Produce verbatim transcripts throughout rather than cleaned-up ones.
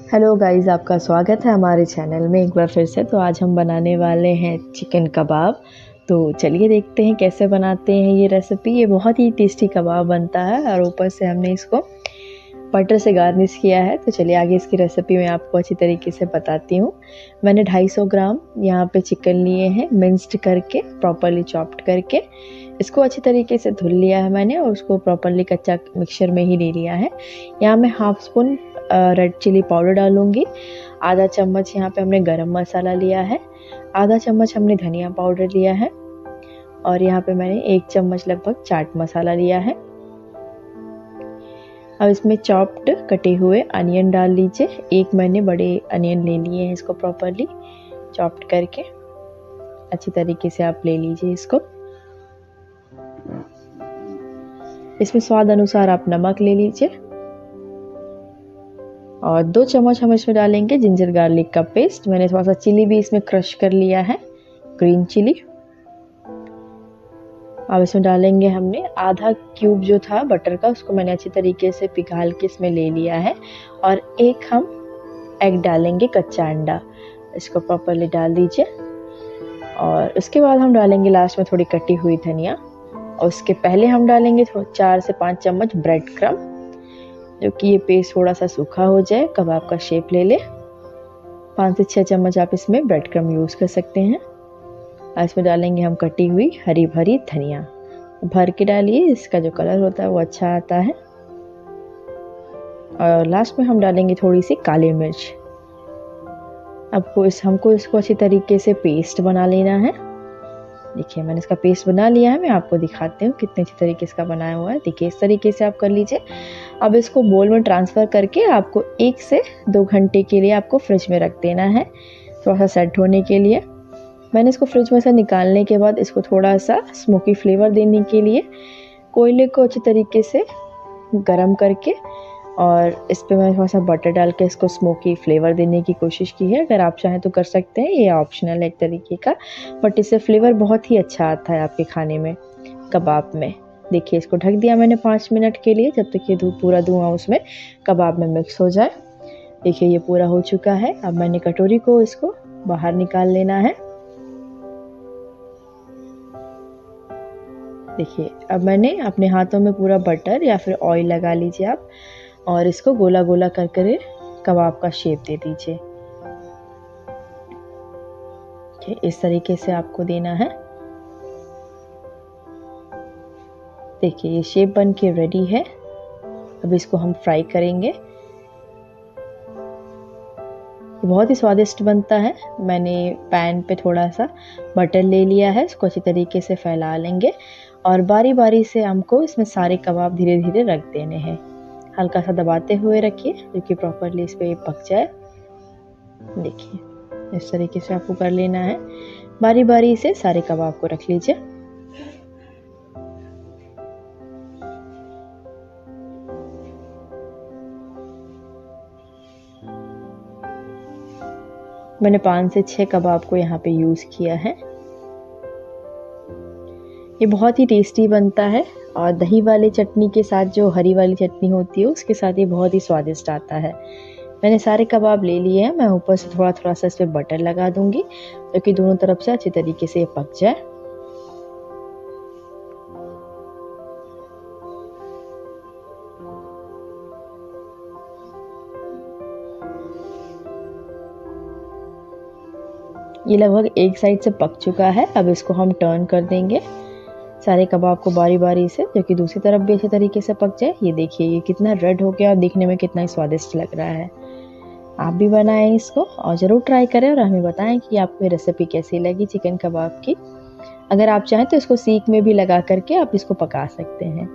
Hello guys, आपका स्वागत है हमारे चैनल में एक बार फिर से। तो आज हम बनाने वाले हैं चिकन कबाब। तो चलिए देखते हैं कैसे बनाते हैं ये रेसिपी। ये बहुत ही टेस्टी कबाब बनता है और ऊपर से हमने इसको बटर से गार्निश किया है। तो चलिए आगे इसकी रेसिपी मैं आपको अच्छी तरीके से बताती हूँ। मैंने दो सौ पचास ग्राम यहाँ पे चिकन लिए हैं, मिंस्ड करके, प्रॉपरली चॉप्ड करके। इसको अच्छी तरीके से धुल लिया है मैंने और उसको प्रॉपरली कच्चा मिक्सचर में ही ले लिया है। यहाँ मैं half spoon red chilli powder डालूंगी। आधा चम्मच यहाँ पे हमने गरम मसाला लिया है। आधा चम्मच हमने धनिया पाउडर लिया है और यहाँ पे मैंने एक चम्मच लगभग चाट मसाला लिया है। अब इसमें चॉप्ड कटे हुए अनियन डाल लीजिए। एक मैंने बड़े अनियन ले लिए हैं, इसको प्रॉपरली चॉप्ड करके अच्छी तरीके से आप ले लीजिए इसको। इसमें स्वाद अनुसार आप नमक ले लीजिए और दो चम्मच हम इसमें डालेंगे जिंजर गार्लिक का पेस्ट। मैंने थोड़ा सा चिली भी इसमें क्रश कर लिया है, ग्रीन चिली। अब इसमें डालेंगे हमने आधा क्यूब जो था बटर का, उसको मैंने अच्छी तरीके से पिघाल के इसमें ले लिया है। और एक हम एग डालेंगे, कच्चा अंडा। इसको प्रॉपरली डाल दीजिए और उसके बाद हम डालेंगे लास्ट में थोड़ी कटी हुई धनिया। और उसके पहले हम डालेंगे चार से पाँच चम्मच ब्रेड क्रम्ब, जो कि ये पेस्ट थोड़ा सा सूखा हो जाए, कबाब का शेप ले ले। पाँच से छः चम्मच आप इसमें ब्रेड क्रम्ब यूज़ कर सकते हैं। इसमें डालेंगे हम कटी हुई हरी भरी धनिया, भर के डालिए, इसका जो कलर होता है वो अच्छा आता है। और लास्ट में हम डालेंगे थोड़ी सी काली मिर्च। आपको इस हमको इसको अच्छी तरीके से पेस्ट बना लेना है। देखिए मैंने इसका पेस्ट बना लिया है, मैं आपको दिखाती हूँ कितने अच्छी तरीके से बनाया हुआ है। देखिए इस तरीके से आप कर लीजिए। अब इसको बोल में ट्रांसफ़र करके आपको एक से दो घंटे के लिए आपको फ्रिज में रख देना है, थोड़ा सा सेट होने के लिए। मैंने इसको फ्रिज में से निकालने के बाद इसको थोड़ा सा स्मोकी फ्लेवर देने के लिए कोयले को अच्छी तरीके से गरम करके और इस पर मैंने थोड़ा सा बटर डाल के इसको स्मोकी फ्लेवर देने की कोशिश की है। अगर आप चाहें तो कर सकते हैं, ये ऑप्शनल है एक तरीके का, बट इससे फ्लेवर बहुत ही अच्छा आता है आपके खाने में, कबाब में। देखिए इसको ढक दिया मैंने पाँच मिनट के लिए, जब तक ये धूप पूरा धुआं उसमें कबाब में मिक्स हो जाए। देखिए ये पूरा हो चुका है। अब मैंने कटोरी को इसको बाहर निकाल लेना है। देखिए अब मैंने अपने हाथों में पूरा बटर या फिर ऑयल लगा लीजिए आप और इसको गोला गोला कर कर कबाब का शेप दे दीजिए। इस तरीके से आपको देना है। देखिए ये शेप बन के रेडी है। अब इसको हम फ्राई करेंगे। बहुत ही स्वादिष्ट बनता है। मैंने पैन पे थोड़ा सा बटर ले लिया है, इसको अच्छी तरीके से फैला लेंगे और बारी बारी से हमको इसमें सारे कबाब धीरे धीरे रख देने हैं। हल्का सा दबाते हुए रखिए क्योंकि प्रॉपरली इस पे पक जाए। देखिए इस तरीके से आपको कर लेना है। बारी बारी से सारे कबाब को रख लीजिए। मैंने पाँच से छः कबाब को यहाँ पे यूज़ किया है। ये बहुत ही टेस्टी बनता है और दही वाली चटनी के साथ, जो हरी वाली चटनी होती है उसके साथ ये बहुत ही स्वादिष्ट आता है। मैंने सारे कबाब ले लिए हैं। मैं ऊपर से थोड़ा थोड़ा सा इस पर बटर लगा दूंगी ताकि तो दोनों तरफ से अच्छी तरीके से ये पक जाए। ये लगभग एक साइड से पक चुका है। अब इसको हम टर्न कर देंगे सारे कबाब को बारी बारी से, जो कि दूसरी तरफ भी अच्छे तरीके से पक जाए। ये देखिए ये कितना रेड हो गया और दिखने में कितना ही स्वादिष्ट लग रहा है। आप भी बनाएं इसको और ज़रूर ट्राई करें और हमें बताएं कि आपको ये रेसिपी कैसी लगी चिकन कबाब की। अगर आप चाहें तो इसको सीख में भी लगा करके आप इसको पका सकते हैं।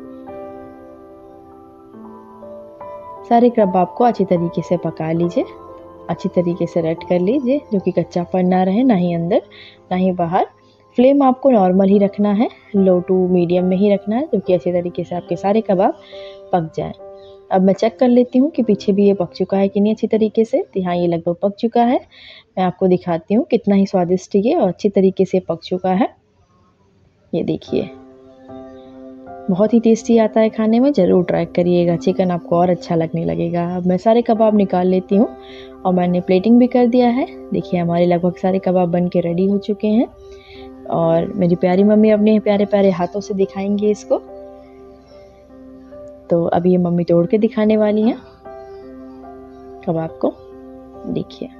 सारे कबाब को अच्छी तरीके से पका लीजिए, अच्छी तरीके से रेड कर लीजिए, जो कि कच्चापन ना रहे, ना ही अंदर ना ही बाहर। फ्लेम आपको नॉर्मल ही रखना है, लो टू मीडियम में ही रखना है, जो कि अच्छी तरीके से आपके सारे कबाब पक जाएं। अब मैं चेक कर लेती हूँ कि पीछे भी ये पक चुका है कि नहीं अच्छी तरीके से। तो हाँ, ये लगभग पक चुका है। मैं आपको दिखाती हूँ कितना ही स्वादिष्ट ये और अच्छी तरीके से पक चुका है। ये देखिए बहुत ही टेस्टी आता है खाने में, ज़रूर ट्राई करिएगा। चिकन आपको और अच्छा लगने लगेगा। अब मैं सारे कबाब निकाल लेती हूँ और मैंने प्लेटिंग भी कर दिया है। देखिए हमारे लगभग सारे कबाब बन के रेडी हो चुके हैं और मेरी प्यारी मम्मी अपने प्यारे प्यारे हाथों से दिखाएंगी इसको। तो अभी ये मम्मी तोड़ के दिखाने वाली हैं कबाब को। देखिए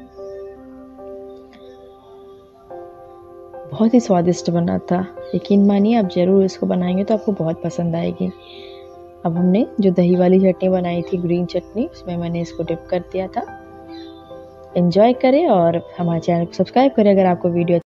बहुत ही स्वादिष्ट बना था, यकीन मानिए आप ज़रूर इसको बनाएंगे तो आपको बहुत पसंद आएगी। अब हमने जो दही वाली चटनी बनाई थी, ग्रीन चटनी, उसमें मैंने इसको डिप कर दिया था। एंजॉय करें और हमारे चैनल को सब्सक्राइब करें अगर आपको वीडियो